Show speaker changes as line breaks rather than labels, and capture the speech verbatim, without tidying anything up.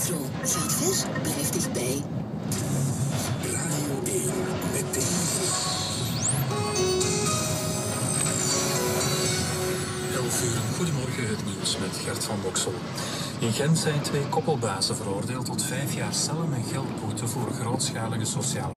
metro. Gaat ver, blijft dichtbij.
Radio één met deze. elf uur, goedemorgen, het nieuws met Gert van Boksel. In Gent zijn twee koppelbazen veroordeeld tot vijf jaar cel en een geldboete voor grootschalige sociale